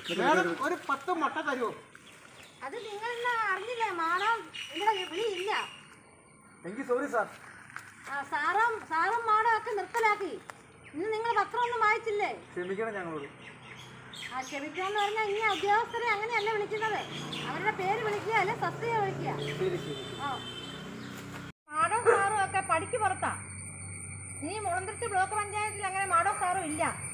ഒരു 10 മുട്ട തരുമോ? അത് നിങ്ങൾ അറിഞ്ഞില്ലേ, മാഡം ഇവിടെ വിളിയില്ല. എനിക്ക് സോറി സാർ. സാറും മാഡം ഒക്കെ നിർത്തലാക്കി. ഇന്ന് നിങ്ങൾ പത്രമൊന്നും വായിച്ചില്ലേ? ക്ഷമിക്കണം ഞങ്ങളോട്. ക്ഷമിക്കാന്ന് പറഞ്ഞാൽ ഇനി ഉദ്യോഗസ്ഥരെ അങ്ങനെയല്ല വിളിക്കുന്നത്. അവരുടെ പേര് വിളിക്കുക, അല്ലെ സത്യ വിളിക്കുക. മാഡം സാറും ഒക്കെ പഠിക്ക് പുറത്താ. ഈ മുളന്തുരുത്തി ബ്ലോക്ക് പഞ്ചായത്തിൽ അങ്ങനെ മാഡം സാറും ഇല്ല.